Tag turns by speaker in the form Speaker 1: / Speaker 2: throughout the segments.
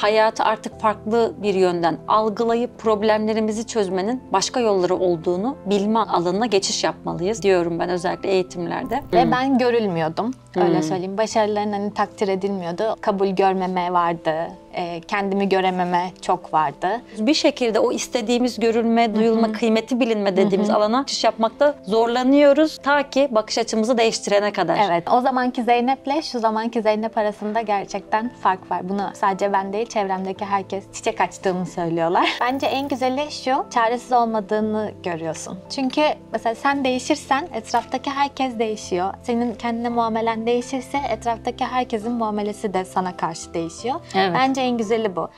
Speaker 1: hayatı artık farklı bir yönden algılayıp problemlerimizi çözmenin başka yolları olduğunu bilme alanına geçiş yapmalıyız diyorum ben özellikle eğitimlerde.
Speaker 2: Ve ben görülmüyordum, öyle söyleyeyim. Başarıların hani takdir edilmiyordu. Kabul görmeme vardı, kendimi görememe çok vardı.
Speaker 1: Bir şekilde o istediğimiz görülme, duyulma, kıymeti bilinme dediğimiz alana geçiş yapmakta zorlanıyoruz ta ki bakış açımızı değiştirene kadar.
Speaker 2: Evet, o zamanki Zeynep'le şu zamanki Zeynep arasında gerçekten fark var. Bunu sadece ben değil, çevremdeki herkes çiçek açtığımı söylüyorlar. Bence en güzeli şu, çaresiz olmadığını görüyorsun. Çünkü mesela sen değişirsen etraftaki herkes değişiyor. Senin kendine muamelen değişirse etraftaki herkesin muamelesi de sana karşı değişiyor.
Speaker 1: Evet.
Speaker 2: Bence en güzeli bu.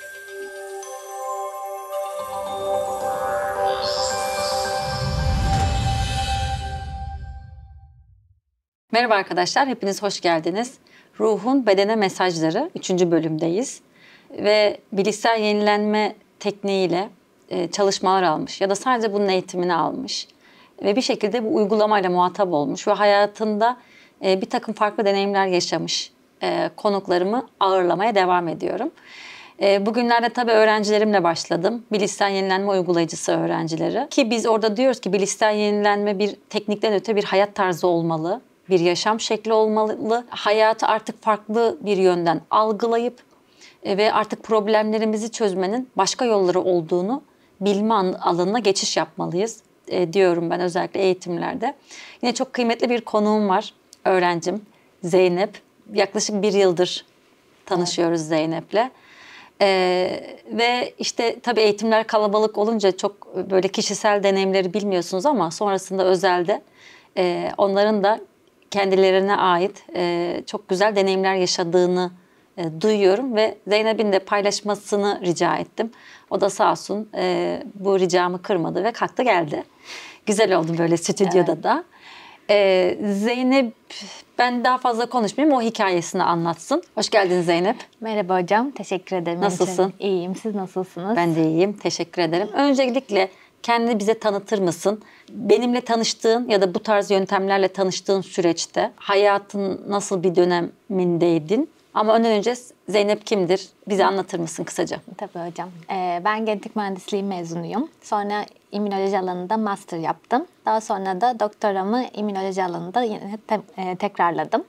Speaker 1: Merhaba arkadaşlar, hepiniz hoş geldiniz. Ruhun Bedene Mesajları 3. bölümdeyiz. Ve bilişsel yenilenme tekniğiyle çalışmalar almış ya da sadece bunun eğitimini almış. Ve bir şekilde bu uygulamayla muhatap olmuş ve hayatında bir takım farklı deneyimler yaşamış konuklarımı ağırlamaya devam ediyorum. Bugünlerde tabii öğrencilerimle başladım. Bilişsel yenilenme uygulayıcısı öğrencileri. Ki biz orada diyoruz ki bilişsel yenilenme bir teknikten öte bir hayat tarzı olmalı. Bir yaşam şekli olmalı. Hayatı artık farklı bir yönden algılayıp ve artık problemlerimizi çözmenin başka yolları olduğunu bilme alanına geçiş yapmalıyız diyorum ben özellikle eğitimlerde. Yine çok kıymetli bir konuğum var, öğrencim Zeynep. Yaklaşık 1 yıldır tanışıyoruz Zeynep'le. Ve işte tabii eğitimler kalabalık olunca çok böyle kişisel deneyimleri bilmiyorsunuz ama sonrasında özelde onların da kendilerine ait çok güzel deneyimler yaşadığını duyuyorum ve Zeynep'in de paylaşmasını rica ettim. O da sağ olsun bu ricamı kırmadı ve kalktı geldi. Güzel oldu böyle stüdyoda
Speaker 2: Evet.
Speaker 1: da. Zeynep, ben daha fazla konuşmayayım, o hikayesini anlatsın. Hoş geldin Zeynep.
Speaker 2: Merhaba hocam, teşekkür ederim.
Speaker 1: Nasılsın?
Speaker 2: İyiyim, siz nasılsınız?
Speaker 1: Ben de iyiyim, teşekkür ederim. Öncelikle kendini bize tanıtır mısın? Benimle tanıştığın ya da bu tarz yöntemlerle tanıştığın süreçte hayatın nasıl bir dönemindeydin? Ama ondan önce Zeynep kimdir? Bize anlatır mısın kısaca?
Speaker 2: Tabii hocam. Ben genetik mühendisliği mezunuyum. Sonra immünoloji alanında master yaptım. Daha sonra da doktoramı immünoloji alanında yine tekrarladım.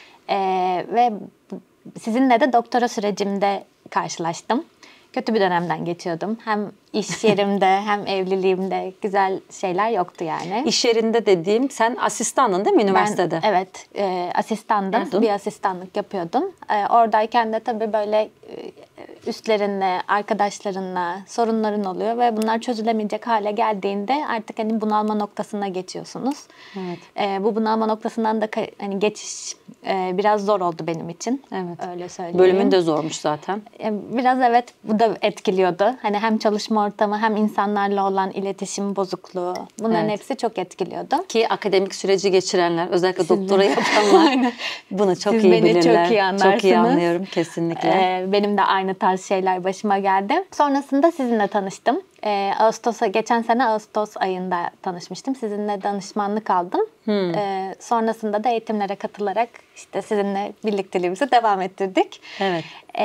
Speaker 2: Ve sizinle de doktora sürecimde karşılaştım. Kötü bir dönemden geçiyordum. Hem iş yerimde hem evliliğimde güzel şeyler yoktu yani.
Speaker 1: İş yerinde dediğim, sen asistandın değil mi üniversitede?
Speaker 2: Evet, asistandım.
Speaker 1: Yaptın.
Speaker 2: Bir asistanlık yapıyordum. Oradayken de tabii böyle üstlerinle, arkadaşlarınla sorunların oluyor ve bunlar çözülemeyecek hale geldiğinde artık hani bunalma noktasına geçiyorsunuz.
Speaker 1: Evet.
Speaker 2: Bu bunalma noktasından da hani geçiş biraz zor oldu benim için.
Speaker 1: Evet.
Speaker 2: Öyle söyleyeyim.
Speaker 1: Bölümün de zormuş zaten.
Speaker 2: Biraz evet, bu da etkiliyordu. Hani hem çalışma ortamı hem insanlarla olan iletişim bozukluğu. Bunların
Speaker 1: Evet.
Speaker 2: hepsi çok etkiliyordu.
Speaker 1: Ki akademik süreci geçirenler, özellikle doktora yapanlar bunu çok
Speaker 2: Siz
Speaker 1: iyi
Speaker 2: beni
Speaker 1: bilirler.
Speaker 2: çok iyi anlarsınız.
Speaker 1: Çok iyi anlıyorum kesinlikle.
Speaker 2: Benim de aynı tarz şeyler başıma geldi. Sonrasında sizinle tanıştım. Geçen sene Ağustos ayında tanışmıştım. Sizinle danışmanlık aldım. Sonrasında da eğitimlere katılarak işte sizinle birlikteliğimizi devam ettirdik.
Speaker 1: Evet.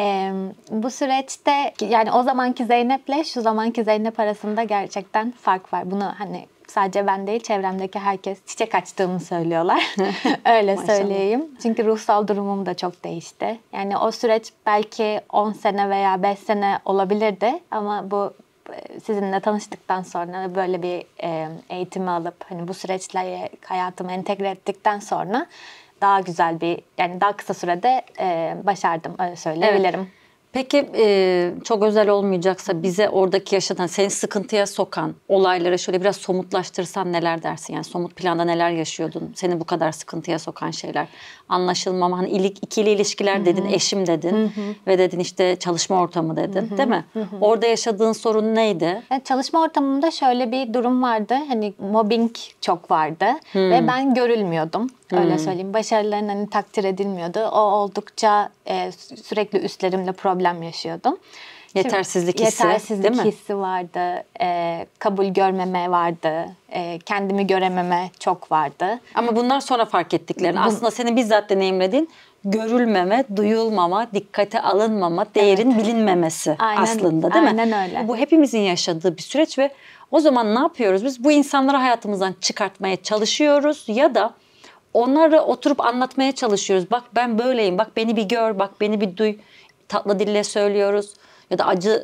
Speaker 2: Bu süreçte yani o zamanki Zeynep'le şu zamanki Zeynep arasında gerçekten fark var. Bunu hani sadece ben değil, çevremdeki herkes çiçek açtığımı söylüyorlar. Öyle
Speaker 1: Maşallah.
Speaker 2: söyleyeyim. Çünkü ruhsal durumum da çok değişti. Yani o süreç belki 10 sene veya 5 sene olabilirdi ama bu sizinle tanıştıktan sonra böyle bir eğitimi alıp hani bu süreçleri hayatıma entegre ettikten sonra daha güzel bir, yani daha kısa sürede başardım, öyle söyleyebilirim.
Speaker 1: Evet. Peki çok özel olmayacaksa bize oradaki yaşatan, seni sıkıntıya sokan olayları şöyle biraz somutlaştırsan neler dersin? Yani somut planda neler yaşıyordun? Seni bu kadar sıkıntıya sokan şeyler. Anlaşılmama, hani ikili ilişkiler dedin, eşim dedin ve dedin işte çalışma ortamı dedin, değil mi? Orada yaşadığın sorun neydi?
Speaker 2: Çalışma ortamımda şöyle bir durum vardı. Hani mobbing çok vardı ve ben görülmüyordum. Öyle söyleyeyim. Başarıların hani takdir edilmiyordu. O oldukça sürekli üstlerimle problem yaşıyordum.
Speaker 1: Yetersizlik hissi,
Speaker 2: Yetersizlik
Speaker 1: değil mi?
Speaker 2: hissi vardı. Kabul görmeme vardı. Kendimi görememe çok vardı.
Speaker 1: Ama bunlar sonra fark ettiklerin. Aslında senin bizzat deneyimlediğin görülmeme, duyulmama, dikkate alınmama, değerin bilinmemesi aslında, değil mi?
Speaker 2: Aynen öyle.
Speaker 1: Bu hepimizin yaşadığı bir süreç ve o zaman ne yapıyoruz biz? Bu insanları hayatımızdan çıkartmaya çalışıyoruz ya da onları oturup anlatmaya çalışıyoruz. Bak ben böyleyim, bak beni bir gör, bak beni bir duy. Tatlı dille söylüyoruz ya da acı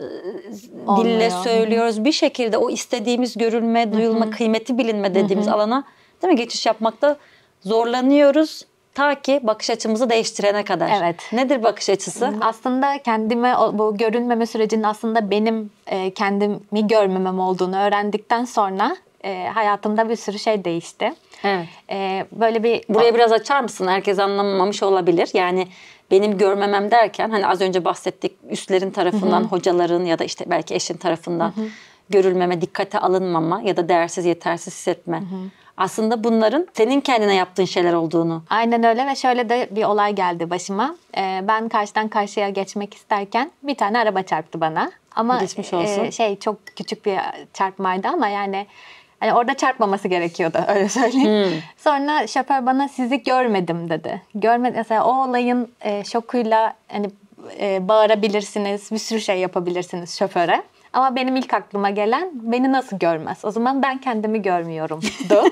Speaker 1: dille söylüyoruz. Bir şekilde o istediğimiz görülme, duyulma, kıymeti bilinme dediğimiz alana, değil mi, geçiş yapmakta zorlanıyoruz. Ta ki bakış açımızı değiştirene kadar.
Speaker 2: Evet.
Speaker 1: Nedir bakış açısı?
Speaker 2: Aslında kendime bu görünmeme sürecinin aslında benim kendimi görmemem olduğunu öğrendikten sonra hayatımda bir sürü şey değişti.
Speaker 1: Evet.
Speaker 2: Böyle bir
Speaker 1: Buraya biraz açar mısın? Herkes anlamamış olabilir. Yani benim görmemem derken hani az önce bahsettik, üstlerin tarafından, hocaların ya da işte belki eşin tarafından görülmeme, dikkate alınmama ya da değersiz, yetersiz hissetme. Aslında bunların senin kendine yaptığın şeyler olduğunu.
Speaker 2: Aynen öyle ve şöyle de bir olay geldi başıma. Ben karşıdan karşıya geçmek isterken bir tane araba çarptı bana. Ama
Speaker 1: geçmiş olsun.
Speaker 2: Çok küçük bir çarpmaydı ama yani hani orada çarpmaması gerekiyordu, öyle söyleyeyim. Sonra şoför bana sizi görmedim dedi. Mesela o olayın şokuyla hani bağırabilirsiniz, bir sürü şey yapabilirsiniz şoföre. Ama benim ilk aklıma gelen beni nasıl görmez? O zaman ben kendimi görmüyorumdu.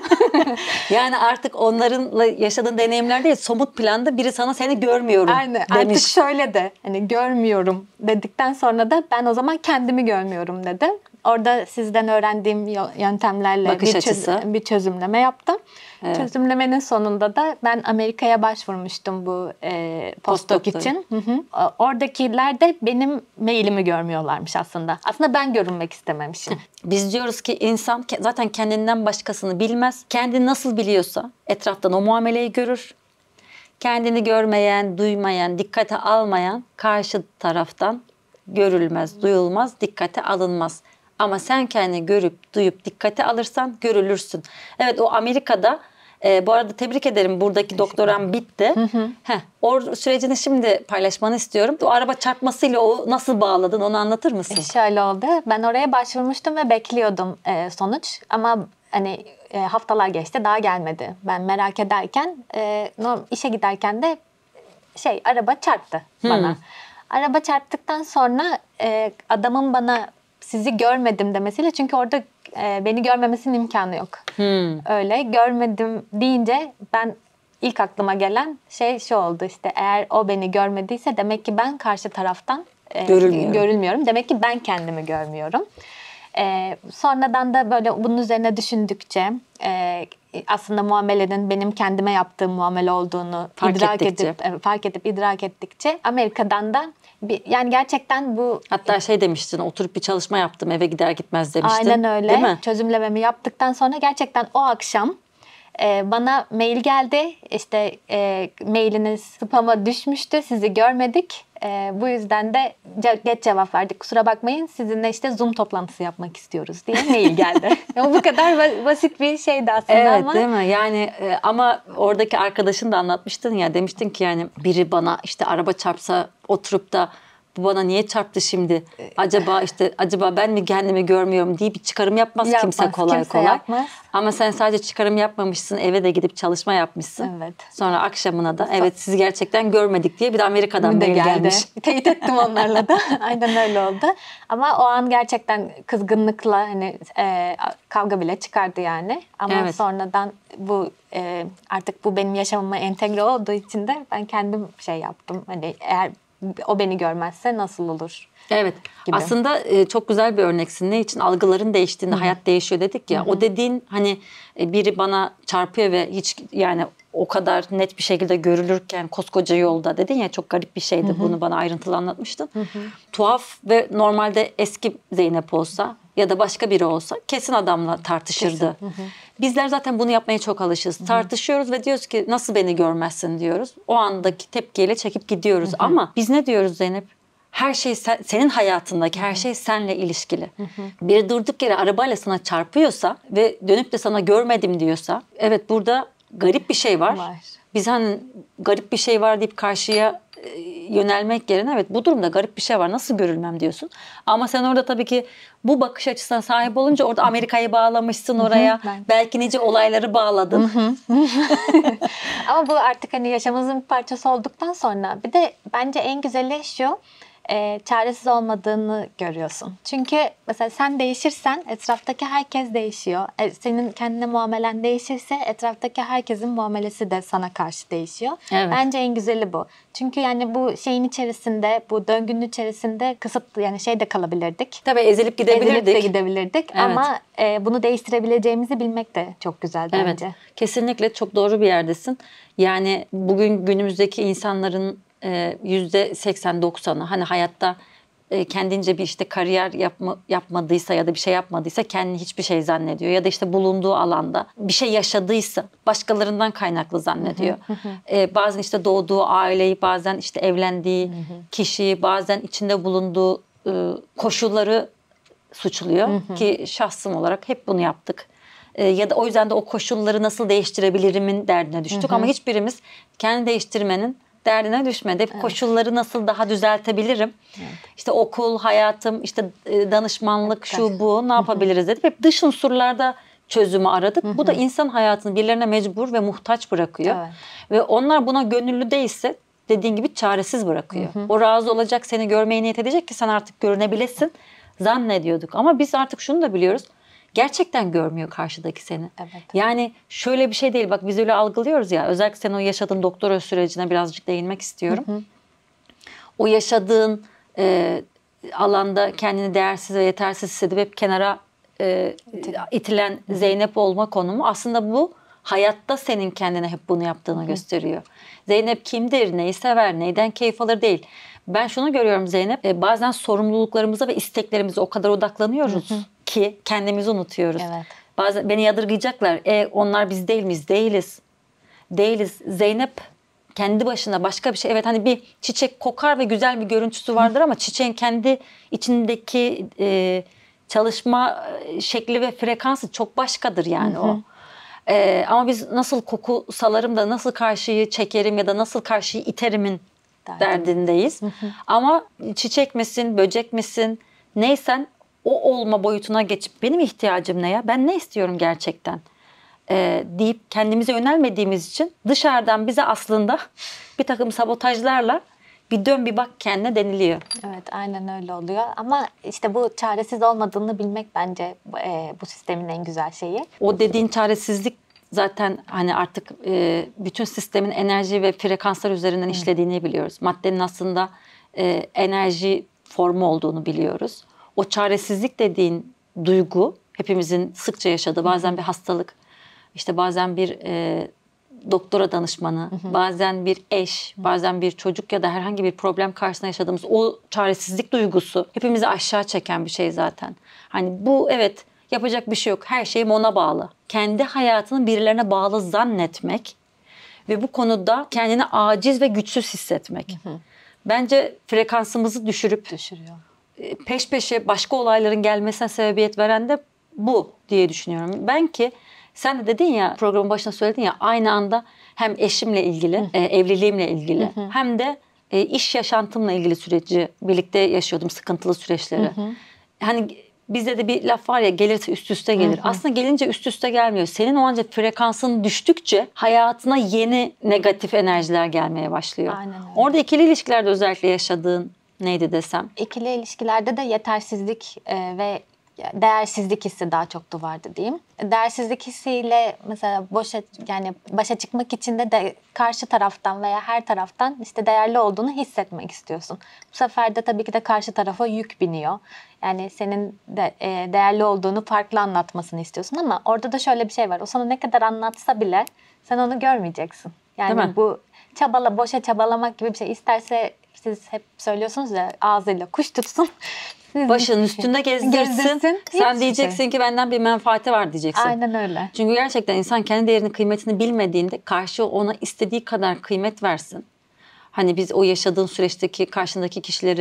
Speaker 1: Yani artık onlarınla yaşadığın deneyimler değil, somut planda biri sana seni görmüyorum
Speaker 2: Aynen.
Speaker 1: demiş.
Speaker 2: Artık şöyle de hani görmüyorum dedikten sonra da ben o zaman kendimi görmüyorum dedim. Orada sizden öğrendiğim yöntemlerle bir çözümleme yaptım. Evet. Çözümlemenin sonunda da ben Amerika'ya başvurmuştum bu postdoc için. Oradakiler de benim mailimi görmüyorlarmış aslında. Aslında ben görünmek istememişim.
Speaker 1: Biz diyoruz ki insan zaten kendinden başkasını bilmez. Kendini nasıl biliyorsa etraftan o muameleyi görür. Kendini görmeyen, duymayan, dikkate almayan karşı taraftan görülmez, duyulmaz, dikkate alınmaz. Ama sen kendini görüp, duyup, dikkate alırsan görülürsün. Evet, o Amerika'da, bu arada tebrik ederim, buradaki doktoram bitti. O sürecini şimdi paylaşmanı istiyorum. O araba çarpmasıyla o nasıl bağladın, onu anlatır mısın?
Speaker 2: Şöyle oldu. Ben oraya başvurmuştum ve bekliyordum sonuç. Ama hani haftalar geçti, daha gelmedi. Ben merak ederken işe giderken de araba çarptı bana. Araba çarptıktan sonra adamın bana sizi görmedim demesiyle, çünkü orada beni görmemesinin imkanı yok. Öyle görmedim deyince ben ilk aklıma gelen şu oldu, işte eğer o beni görmediyse demek ki ben karşı taraftan görülmüyorum. Demek ki ben kendimi görmüyorum. Sonradan da böyle bunun üzerine düşündükçe aslında muamelenin benim kendime yaptığım muamele olduğunu fark edip idrak ettikçe Amerika'dan da yani gerçekten bu...
Speaker 1: Hatta demiştin, oturup bir çalışma yaptım eve gider gitmez demiştin.
Speaker 2: Aynen öyle.
Speaker 1: Değil mi?
Speaker 2: Çözümlememi yaptıktan sonra gerçekten o akşam bana mail geldi. İşte mailiniz spam'a düşmüştü, sizi görmedik. Bu yüzden de geç cevap verdik. Kusura bakmayın, sizinle işte Zoom toplantısı yapmak istiyoruz diye mail geldi. Bu kadar basit bir şeydi aslında,
Speaker 1: evet,
Speaker 2: ama.
Speaker 1: Değil mi? Yani ama oradaki arkadaşın da anlatmıştın ya, demiştin ki yani biri bana işte araba çarpsa oturup da bu bana niye çarptı şimdi? Acaba ben mi kendimi görmüyorum diye bir çıkarım yapmaz kimse kolay.
Speaker 2: Yapmaz.
Speaker 1: Ama sen sadece çıkarım yapmamışsın, eve de gidip çalışma yapmışsın.
Speaker 2: Evet.
Speaker 1: Sonra akşamına da evet sizi gerçekten görmedik diye bir de Amerika'dan mail gelmiş.
Speaker 2: Teyit ettim onlarla da. Aynen öyle oldu. Ama o an gerçekten kızgınlıkla hani kavga bile çıkardı yani. Ama sonradan bu artık bu benim yaşamıma entegre olduğu için de ben kendim yaptım. Hani eğer o beni görmezse nasıl olur?
Speaker 1: Evet. Gibi. Aslında çok güzel bir örneksin. Ne için? Algıların değiştiğinde hayat değişiyor dedik ya. O dediğin hani biri bana çarpıyor ve hiç yani o kadar net bir şekilde görülürken koskoca yolda dedin ya, çok garip bir şeydi. Bunu bana ayrıntılı anlatmıştın. Tuhaf ve normalde eski Zeynep olsa ya da başka biri olsa kesin adamla tartışırdı. Bizler zaten bunu yapmaya çok alışırız. Tartışıyoruz ve diyoruz ki nasıl beni görmezsin diyoruz. O andaki tepkiyle çekip gidiyoruz. Ama biz ne diyoruz Zeynep? Her şey senin hayatındaki her şey seninle ilişkili. Biri durduk yere arabayla sana çarpıyorsa ve dönüp de sana görmedim diyorsa, evet burada garip bir şey var. Biz hani garip bir şey var deyip karşıya yönelmek yerine evet bu durumda garip bir şey var, nasıl görülmem diyorsun. Ama sen orada tabii ki bu bakış açısına sahip olunca orada Amerika'yı bağlamışsın oraya. Belki nice olayları bağladın.
Speaker 2: Ama bu artık hani yaşamımızın bir parçası olduktan sonra bir de bence en güzeli şu, çaresiz olmadığını görüyorsun. Çünkü mesela sen değişirsen etraftaki herkes değişiyor. Senin kendine muamelen değişirse etraftaki herkesin muamelesi de sana karşı değişiyor.
Speaker 1: Evet.
Speaker 2: Bence en güzeli bu. Çünkü yani bu şeyin içerisinde, bu döngünün içerisinde kısıtlı yani de kalabilirdik.
Speaker 1: Tabii ezilip gidebilirdik.
Speaker 2: Ezilip de gidebilirdik. Evet. Ama bunu değiştirebileceğimizi bilmek de çok güzel bence.
Speaker 1: Evet. Kesinlikle çok doğru bir yerdesin. Yani bugün günümüzdeki insanların %80-90'ı hani hayatta kendince bir işte kariyer yapmadıysa ya da bir şey yapmadıysa kendini hiçbir şey zannediyor. Ya da işte bulunduğu alanda bir şey yaşadıysa başkalarından kaynaklı zannediyor. Bazen işte doğduğu aileyi, bazen işte evlendiği kişiyi, bazen içinde bulunduğu koşulları suçluyor. Ki şahsım olarak hep bunu yaptık. Ya da o yüzden de o koşulları nasıl değiştirebilirimin derdine düştük. Ama hiçbirimiz kendi değiştirmenin derdine düşmedi. Hep koşulları nasıl daha düzeltebilirim? İşte okul, hayatım, işte danışmanlık, şu bu ne yapabiliriz dedik. Hep dış unsurlarda çözümü aradık. Bu da insan hayatını birilerine mecbur ve muhtaç bırakıyor. Ve onlar buna gönüllü değilse dediğin gibi çaresiz bırakıyor. O razı olacak, seni görmeye niyet edecek ki sen artık görünebilesin zannediyorduk. Ama biz artık şunu da biliyoruz. Gerçekten görmüyor karşıdaki seni.
Speaker 2: Evet.
Speaker 1: Yani şöyle bir şey değil. Bak biz öyle algılıyoruz ya. Özellikle sen o yaşadığın doktora sürecine birazcık değinmek istiyorum. O yaşadığın alanda kendini değersiz ve yetersiz hissedip hep kenara itilen Zeynep olma konumu aslında bu hayatta senin kendine hep bunu yaptığını gösteriyor. Zeynep kimdir, neyi sever, neyden keyif alır değil. Ben şunu görüyorum Zeynep, bazen sorumluluklarımıza ve isteklerimize o kadar odaklanıyoruz ki kendimizi unutuyoruz.
Speaker 2: Evet.
Speaker 1: Bazen beni yadırgayacaklar. Onlar biz değil miyiz? Değiliz. Değiliz. Zeynep kendi başına başka bir şey. Evet hani bir çiçek kokar ve güzel bir görüntüsü vardır ama çiçeğin kendi içindeki çalışma şekli ve frekansı çok başkadır yani o. Ama biz nasıl koku salarım da nasıl karşıyı çekerim ya da nasıl karşıyı iterimin derdindeyiz. Ama çiçek misin, böcek misin, neysen o olma boyutuna geçip benim ihtiyacım ne ya? Ben ne istiyorum gerçekten? Deyip kendimize yönelmediğimiz için dışarıdan bize aslında bir takım sabotajlarla bir dön bir bak kendine deniliyor.
Speaker 2: Evet aynen öyle oluyor ama işte bu çaresiz olmadığını bilmek bence bu sistemin en güzel şeyi.
Speaker 1: O dediğin çaresizlik zaten hani artık bütün sistemin enerji ve frekanslar üzerinden işlediğini biliyoruz. Maddenin aslında enerji formu olduğunu biliyoruz. O çaresizlik dediğin duygu hepimizin sıkça yaşadığı bazen bir hastalık, işte bazen bir doktora danışmanı, bazen bir eş, bazen bir çocuk ya da herhangi bir problem karşısında yaşadığımız o çaresizlik duygusu hepimizi aşağı çeken bir şey zaten. Hani bu evet yapacak bir şey yok. Her şey ona bağlı. Kendi hayatını birilerine bağlı zannetmek ve bu konuda kendini aciz ve güçsüz hissetmek. Bence frekansımızı düşürüyor. Peş peşe başka olayların gelmesine sebebiyet veren de bu diye düşünüyorum. Ben ki sen de dedin ya programın başında söyledin ya aynı anda hem eşimle ilgili, evliliğimle ilgili hem de iş yaşantımla ilgili süreci birlikte yaşıyordum, sıkıntılı süreçleri. Hani bizde de bir laf var ya gelirse üst üste gelir. Aslında gelince üst üste gelmiyor. Senin o anca frekansın düştükçe hayatına yeni negatif enerjiler gelmeye başlıyor.
Speaker 2: Aynen öyle.
Speaker 1: Orada ikili ilişkilerde özellikle yaşadığın neydi desem?
Speaker 2: İkili ilişkilerde de yetersizlik ve değersizlik hissi daha çok vardı diyeyim. Değersizlik hissiyle mesela başa çıkmak için de karşı taraftan veya her taraftan işte değerli olduğunu hissetmek istiyorsun. Bu sefer de tabii ki de karşı tarafa yük biniyor. Yani senin de değerli olduğunu farklı anlatmasını istiyorsun ama orada da şöyle bir şey var. O sana ne kadar anlatsa bile sen onu görmeyeceksin. Yani bu boşa çabalamak gibi bir şey. İsterse siz hep söylüyorsunuz ya ağzıyla kuş tutsun.
Speaker 1: Başının üstünde gezdirsin. Sen diyeceksin ki benden bir menfaati var diyeceksin.
Speaker 2: Aynen öyle.
Speaker 1: Çünkü gerçekten insan kendi değerini, kıymetini bilmediğinde karşı ona istediği kadar kıymet versin. Hani biz o yaşadığın süreçteki karşındaki kişileri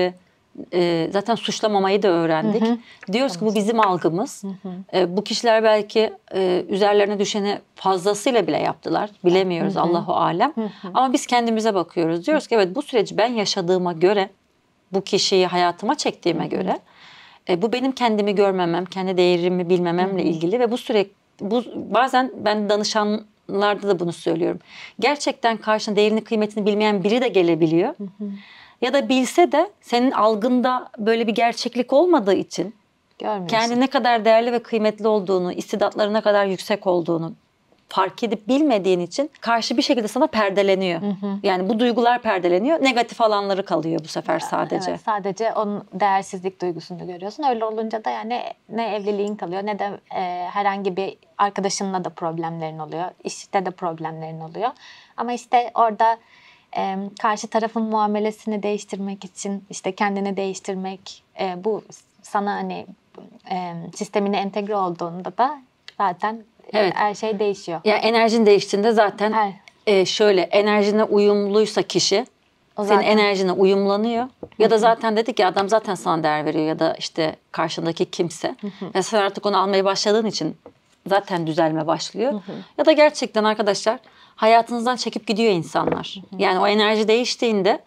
Speaker 1: zaten suçlamamayı da öğrendik. Diyoruz ki bu bizim algımız. Bu kişiler belki üzerlerine düşeni fazlasıyla bile yaptılar. Bilemiyoruz, Allahu alem. Ama biz kendimize bakıyoruz. Diyoruz ki evet, bu süreci ben yaşadığıma göre, bu kişiyi hayatıma çektiğime göre bu benim kendimi görmemem, kendi değerimi bilmememle ilgili ve bu bazen ben danışanlarda da bunu söylüyorum. Gerçekten karşına değerini, kıymetini bilmeyen biri de gelebiliyor. Ya da bilse de senin algında böyle bir gerçeklik olmadığı için kendi ne kadar değerli ve kıymetli olduğunu, istidatları ne kadar yüksek olduğunu fark edip bilmediğin için karşı bir şekilde sana perdeleniyor. Yani bu duygular perdeleniyor. Negatif alanları kalıyor bu sefer sadece.
Speaker 2: Evet, sadece onun değersizlik duygusunu görüyorsun. Öyle olunca da yani ne evliliğin kalıyor ne de herhangi bir arkadaşınla da problemlerin oluyor. İşte de problemlerin oluyor. Ama işte orada karşı tarafın muamelesini değiştirmek için işte kendini değiştirmek, bu sana hani sistemine entegre olduğunda da zaten her şey değişiyor.
Speaker 1: Ya enerjin değiştiğinde zaten şöyle, enerjine uyumluysa kişi senin enerjine uyumlanıyor. Ya da zaten dedik ya, adam zaten sana değer veriyor ya da işte karşındaki kimse. Ve sen artık onu almaya başladığın için zaten düzelme başlıyor. Ya da gerçekten arkadaşlar hayatınızdan çekip gidiyor insanlar. Yani o enerji değiştiğinde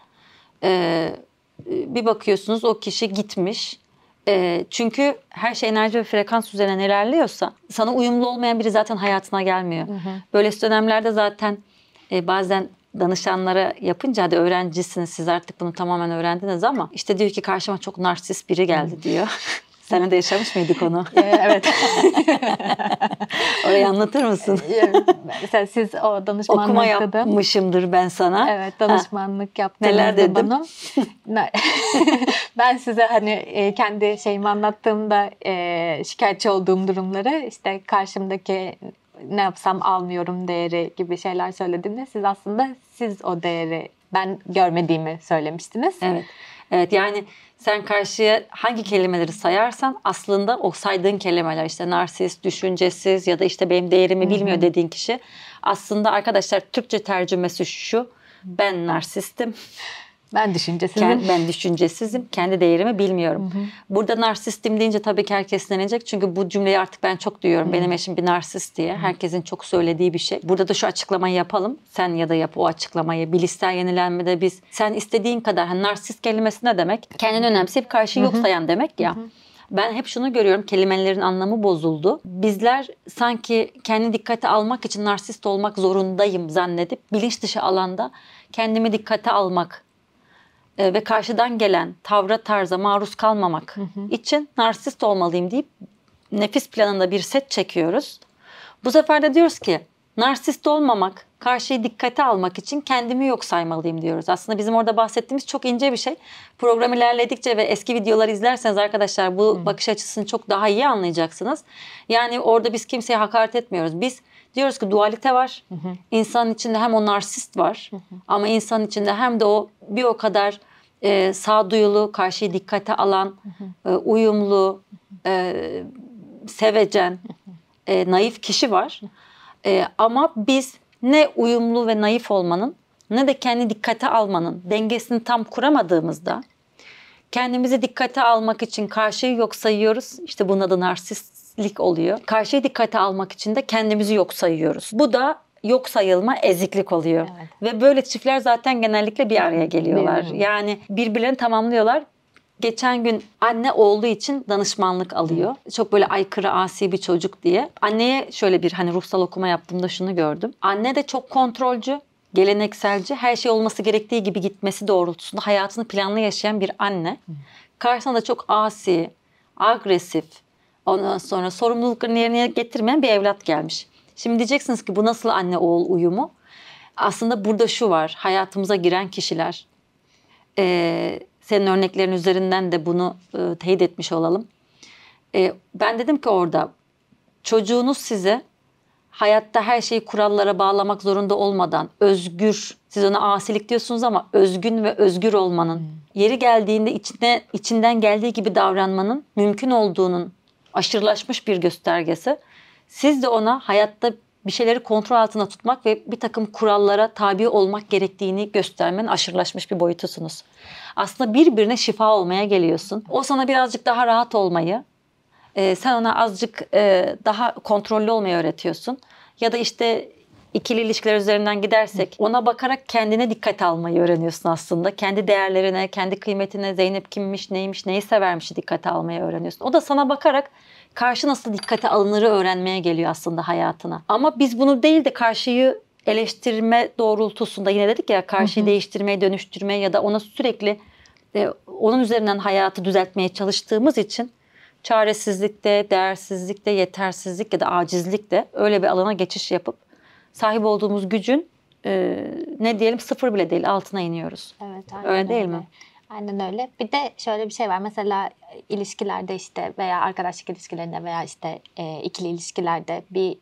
Speaker 1: bir bakıyorsunuz o kişi gitmiş. Çünkü her şey enerji ve frekans üzerinden ilerliyorsa sana uyumlu olmayan biri zaten hayatına gelmiyor. Böylesi dönemlerde zaten bazen danışanlara yapınca, hadi öğrencisiniz siz artık bunu tamamen öğrendiniz ama işte diyor ki karşıma çok narsist biri geldi diyor. Seninle de yaşamış mıydık onu?
Speaker 2: Evet.
Speaker 1: Orayı anlatır mısın?
Speaker 2: Mesela siz o danışmanlıkta
Speaker 1: okuma yapmışımdır ben sana.
Speaker 2: Evet, danışmanlık yaptığınızda
Speaker 1: neler dedim?
Speaker 2: bana. Ben size hani kendi şeyimi anlattığımda şikayetçi olduğum durumları, işte karşımdaki ne yapsam almıyorum değeri gibi şeyler söylediğimde siz o değeri ben görmediğimi söylemiştiniz.
Speaker 1: Evet. Evet, yani sen karşıya hangi kelimeleri sayarsan aslında o saydığın kelimeler, işte narsist, düşüncesiz ya da işte benim değerimi bilmiyor dediğin kişi, aslında arkadaşlar Türkçe tercümesi şu: ben narsistim.
Speaker 2: Ben düşüncesizim.
Speaker 1: Ben düşüncesizim. Kendi değerimi bilmiyorum. Burada narsistim deyince tabii ki herkes sinirlenecek. Çünkü bu cümleyi artık ben çok duyuyorum. Benim eşim bir narsist diye. Herkesin çok söylediği bir şey. Burada da şu açıklamayı yapalım. Sen ya da yap o açıklamayı. Bilişsel yenilenmede biz sen istediğin kadar, hani narsist kelimesi ne demek? Kendini önemseyip karşıyı yok sayan demek ya. Ben hep şunu görüyorum, kelimelerin anlamı bozuldu. Bizler sanki kendi dikkate almak için narsist olmak zorundayım zannedip bilinç dışı alanda kendimi dikkate almak ve karşıdan gelen tavra tarza maruz kalmamak için narsist olmalıyım deyip nefis planında bir set çekiyoruz. Bu sefer de diyoruz ki narsist olmamak, karşıyı dikkate almak için kendimi yok saymalıyım diyoruz. Aslında bizim orada bahsettiğimiz çok ince bir şey. Program ilerledikçe ve eski videoları izlerseniz arkadaşlar bu bakış açısını çok daha iyi anlayacaksınız. Yani orada biz kimseye hakaret etmiyoruz. Biz diyoruz ki dualite var. İnsanın içinde hem o narsist var ama insanın içinde hem de o bir o kadar sağduyulu, karşıyı dikkate alan, uyumlu, sevecen, naif kişi var. Ama biz ne uyumlu ve naif olmanın ne de kendi dikkate almanın dengesini tam kuramadığımızda kendimizi dikkate almak için karşıyı yok sayıyoruz. İşte bunun adı narsistlik oluyor. Karşıyı dikkate almak için de kendimizi yok sayıyoruz. Bu da yok sayılma, eziklik oluyor. Evet. Ve böyle çiftler zaten genellikle bir araya geliyorlar. Yani birbirlerini tamamlıyorlar. Geçen gün anne oğlu için danışmanlık alıyor. Çok böyle aykırı, asi bir çocuk diye. Anneye şöyle bir hani ruhsal okuma yaptığımda şunu gördüm. Anne de çok kontrolcü, gelenekselci, her şey olması gerektiği gibi gitmesi doğrultusunda hayatını planlı yaşayan bir anne. Karşısına da çok asi, agresif, ondan sonra sorumluluklarını yerine getirmeyen bir evlat gelmiş. Şimdi diyeceksiniz ki bu nasıl anne oğul uyumu? Aslında burada şu var, hayatımıza giren kişiler. Senin örneklerin üzerinden de bunu teyit etmiş olalım. Ben dedim ki orada çocuğunuz size hayatta her şeyi kurallara bağlamak zorunda olmadan özgür, siz ona asilik diyorsunuz ama özgün ve özgür olmanın, yeri geldiğinde içinden geldiği gibi davranmanın mümkün olduğunun aşırılaşmış bir göstergesi. Siz de ona hayatta bir şeyleri kontrol altında tutmak ve bir takım kurallara tabi olmak gerektiğini göstermenin aşırılaşmış bir boyutusunuz. Aslında birbirine şifa olmaya geliyorsun. O sana birazcık daha rahat olmayı, sen ona azıcık daha kontrollü olmayı öğretiyorsun. Ya da işte ikili ilişkiler üzerinden gidersek ona bakarak kendine dikkat almayı öğreniyorsun aslında. Kendi değerlerine, kendi kıymetine, Zeynep kimmiş, neymiş, neyi severmişi dikkate almayı öğreniyorsun. O da sana bakarak karşı nasıl dikkate alınırı öğrenmeye geliyor aslında hayatına. Ama biz bunu değil de karşıyı eleştirme doğrultusunda, yine dedik ya, karşıyı değiştirmeye, dönüştürmeye ya da ona sürekli onun üzerinden hayatı düzeltmeye çalıştığımız için çaresizlikte, değersizlikte, yetersizlik ya da acizlikte öyle bir alana geçiş yapıp sahip olduğumuz gücün ne diyelim, sıfır bile değil, altına iniyoruz.
Speaker 2: Evet, aynen
Speaker 1: öyle değil mi?
Speaker 2: Aynen öyle. Bir de şöyle bir şey var. Mesela ilişkilerde işte veya arkadaşlık ilişkilerinde veya işte ikili ilişkilerde bir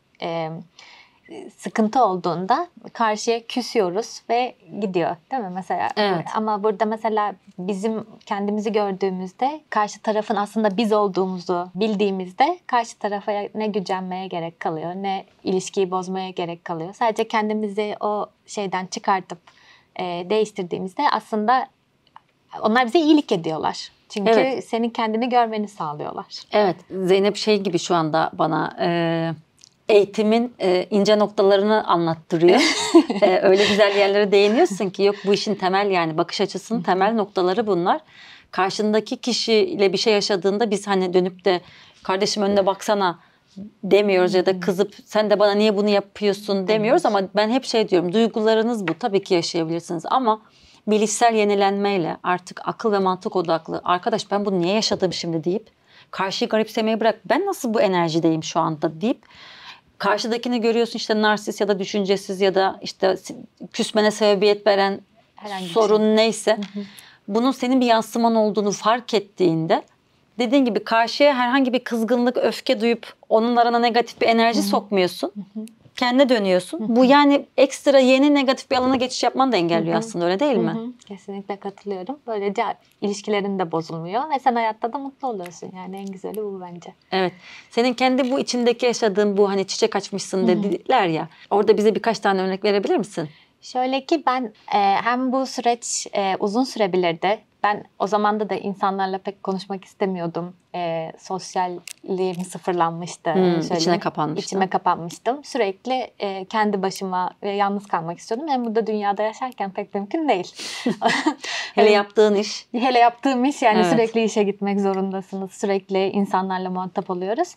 Speaker 2: sıkıntı olduğunda karşıya küsüyoruz ve gidiyor, değil mi mesela?
Speaker 1: Evet.
Speaker 2: Ama burada mesela bizim kendimizi gördüğümüzde, karşı tarafın aslında biz olduğumuzu bildiğimizde karşı tarafa ne gücenmeye gerek kalıyor, ne ilişkiyi bozmaya gerek kalıyor. Sadece kendimizi o şeyden çıkartıp değiştirdiğimizde aslında onlar bize iyilik ediyorlar. Çünkü senin kendini görmeni sağlıyorlar.
Speaker 1: Evet. Zeynep şey gibi şu anda bana eğitimin ince noktalarını anlattırıyor. Öyle güzel yerlere değiniyorsun ki, yok bu işin temel, yani bakış açısının temel noktaları bunlar. Karşındaki kişiyle bir şey yaşadığında biz hani dönüp de kardeşim önüne baksana demiyoruz ya da kızıp sen de bana niye bunu yapıyorsun demiyoruz, ama ben hep şey diyorum, duygularınız bu, tabii ki yaşayabilirsiniz ama bilişsel yenilenmeyle, artık akıl ve mantık odaklı, arkadaş ben bunu niye yaşadım şimdi deyip karşıyı garipsemeyi bırak, ben nasıl bu enerjideyim şu anda deyip karşıdakini görüyorsun, işte narsist ya da düşüncesiz ya da işte küsmene sebebiyet veren sorun neyse, bunun senin bir yansıman olduğunu fark ettiğinde, dediğin gibi karşıya herhangi bir kızgınlık, öfke duyup onun arana negatif bir enerji sokmuyorsun. Kendine dönüyorsun. Bu yani ekstra yeni negatif bir alana geçiş yapmanı da engelliyor aslında, öyle değil mi?
Speaker 2: Kesinlikle katılıyorum. Böylece ilişkilerin de bozulmuyor ve sen hayatta da mutlu oluyorsun. Yani en güzeli bu bence.
Speaker 1: Evet. Senin kendi bu içindeki yaşadığın bu hani çiçek açmışsın dediler ya. Orada bize birkaç tane örnek verebilir misin?
Speaker 2: Şöyle ki ben hem bu süreç uzun sürebilirdi. Ben o zamanda da insanlarla pek konuşmak istemiyordum. Sosyalliğim sıfırlanmıştı.
Speaker 1: İçine kapanmıştın.
Speaker 2: İçime kapanmıştım. Sürekli kendi başıma ve yalnız kalmak istiyordum. Hem burada dünyada yaşarken pek mümkün değil.
Speaker 1: Hele yaptığın iş.
Speaker 2: Hele yaptığım iş yani, sürekli işe gitmek zorundasınız. Sürekli insanlarla muhatap oluyoruz.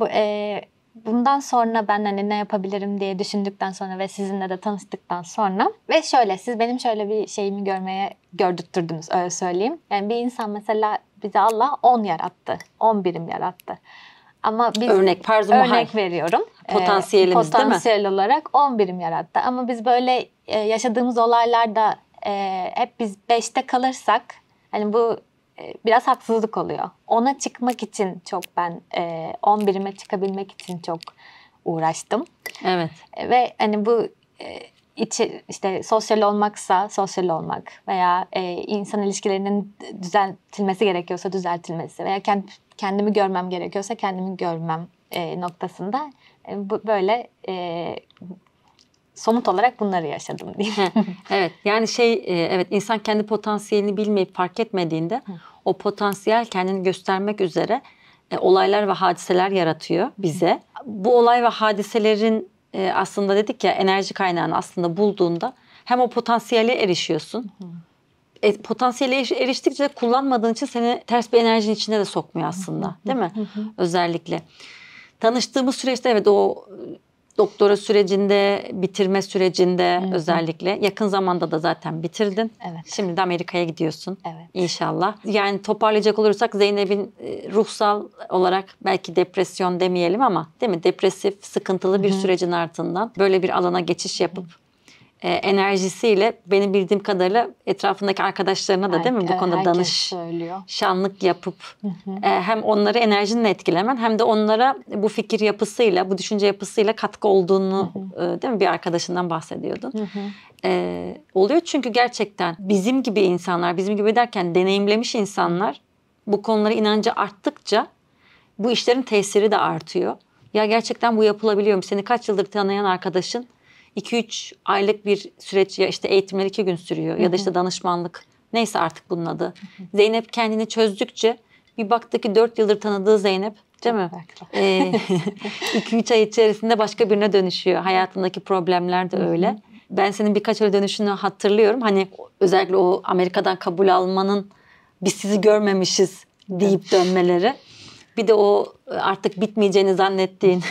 Speaker 2: Bundan sonra ben hani ne yapabilirim diye düşündükten sonra ve sizinle de tanıştıktan sonra ve şöyle, siz benim şöyle bir şeyimi gördürttürdünüz, öyle söyleyeyim. Yani bir insan mesela, bize Allah 10 yarattı, 10 birim yarattı. Ama biz örnek veriyorum.
Speaker 1: Potansiyelimiz değil mi?
Speaker 2: Potansiyel olarak 10 birim yarattı. Ama biz böyle yaşadığımız olaylarda hep biz 5'te kalırsak hani bu biraz haksızlık oluyor. Ona çıkmak için çok ben 10 birime çıkabilmek için çok uğraştım.
Speaker 1: Evet.
Speaker 2: Ve hani bu işte sosyal olmaksa sosyal olmak veya insan ilişkilerinin düzeltilmesi gerekiyorsa düzeltilmesi veya kendimi görmem gerekiyorsa kendimi görmem noktasında böyle somut olarak bunları yaşadım diyeyim.
Speaker 1: Evet, yani evet, insan kendi potansiyelini bilmeyip fark etmediğinde o potansiyel kendini göstermek üzere olaylar ve hadiseler yaratıyor bize. Bu olay ve hadiselerin aslında dedik ya, enerji kaynağını aslında bulduğunda hem o potansiyele erişiyorsun. Potansiyele eriştikçe kullanmadığın için seni ters bir enerjinin içine de sokmuyor aslında, değil mi? Özellikle. Tanıştığımız süreçte evet, o doktora sürecinde, bitirme sürecinde özellikle, yakın zamanda da zaten bitirdin.
Speaker 2: Evet.
Speaker 1: Şimdi de Amerika'ya gidiyorsun.
Speaker 2: Evet.
Speaker 1: İnşallah. Yani toparlayacak olursak Zeynep'in ruhsal olarak belki depresyon demeyelim ama, değil mi? Depresif, sıkıntılı bir sürecin ardından böyle bir alana geçiş yapıp enerjisiyle, benim bildiğim kadarıyla etrafındaki arkadaşlarına da, değil mi, bu konuda danışanlık yapıp hem onları enerjinle etkilemen hem de onlara bu fikir yapısıyla, bu düşünce yapısıyla katkı olduğunu değil mi, bir arkadaşından bahsediyordun. Oluyor çünkü gerçekten bizim gibi insanlar, bizim gibi derken deneyimlemiş insanlar bu konulara inancı arttıkça bu işlerin tesiri de artıyor. Ya gerçekten bu yapılabiliyormuş. Seni kaç yıldır tanıyan arkadaşın 2-3 aylık bir süreç, ya işte eğitimler 2 gün sürüyor ya da işte danışmanlık, neyse artık bunun adı. Zeynep kendini çözdükçe bir baktı ki 4 yıldır tanıdığı Zeynep, değil mi? 2-3 ay içerisinde başka birine dönüşüyor. Hayatındaki problemler de öyle. Ben senin birkaç öyle dönüşünü hatırlıyorum. Hani özellikle o Amerika'dan kabul almanın biz sizi görmemişiz deyip dönmeleri. Bir de o artık bitmeyeceğini zannettiğin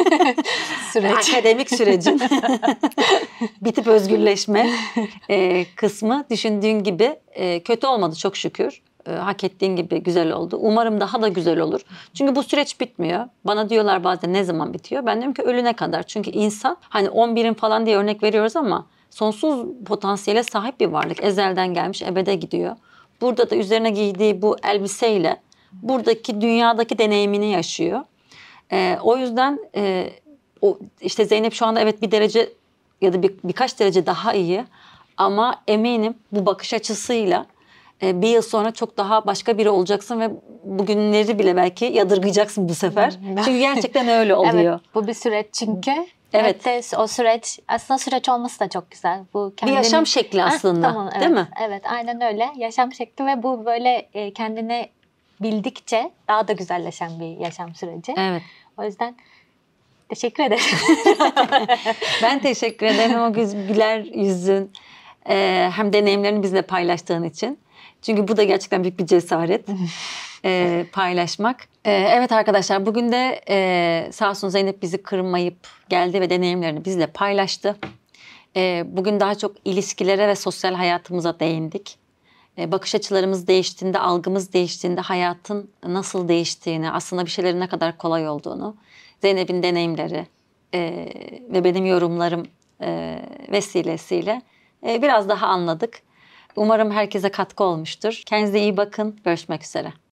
Speaker 1: akademik sürecin bitip özgürleşme kısmı düşündüğün gibi kötü olmadı çok şükür. Hak ettiğin gibi güzel oldu. Umarım daha da güzel olur. Çünkü bu süreç bitmiyor. Bana diyorlar bazen ne zaman bitiyor? Ben diyorum ki ölüne kadar. Çünkü insan hani 11'in falan diye örnek veriyoruz ama sonsuz potansiyele sahip bir varlık. Ezelden gelmiş, ebede gidiyor. Burada da üzerine giydiği bu elbiseyle buradaki dünyadaki deneyimini yaşıyor. O yüzden o işte Zeynep şu anda evet bir derece ya da birkaç derece daha iyi ama eminim bu bakış açısıyla bir yıl sonra çok daha başka biri olacaksın ve bugünleri bile belki yadırgayacaksın bu sefer. Çünkü gerçekten öyle oluyor.
Speaker 2: Evet, bu bir süreç çünkü.
Speaker 1: Evet.
Speaker 2: O süreç aslında süreç olması da çok güzel. Bu
Speaker 1: bir yaşam şekli aslında.
Speaker 2: Tamam, evet,
Speaker 1: değil mi?
Speaker 2: Evet, aynen öyle. Yaşam şekli ve bu böyle kendini bildikçe daha da güzelleşen bir yaşam süreci.
Speaker 1: Evet.
Speaker 2: O yüzden teşekkür ederim.
Speaker 1: Ben teşekkür ederim o güler yüzün hem deneyimlerini bizle paylaştığın için. Çünkü bu da gerçekten büyük bir cesaret paylaşmak. Evet arkadaşlar bugün de sağ olsun Zeynep bizi kırmayıp geldi ve deneyimlerini bizle paylaştı. Bugün daha çok ilişkilere ve sosyal hayatımıza değindik. Bakış açılarımız değiştiğinde, algımız değiştiğinde hayatın nasıl değiştiğini, aslında bir şeylerin ne kadar kolay olduğunu, Zeynep'in deneyimleri ve benim yorumlarım vesilesiyle biraz daha anladık. Umarım herkese katkı olmuştur. Kendinize iyi bakın. Görüşmek üzere.